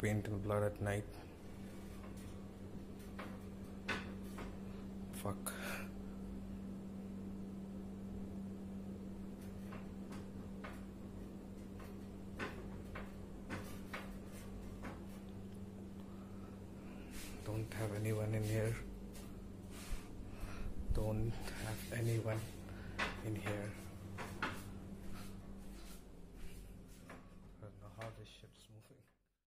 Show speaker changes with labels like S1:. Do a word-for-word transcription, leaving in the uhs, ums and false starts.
S1: paint in blood at night. Fuck. Don't have anyone in here. Don't have anyone in here.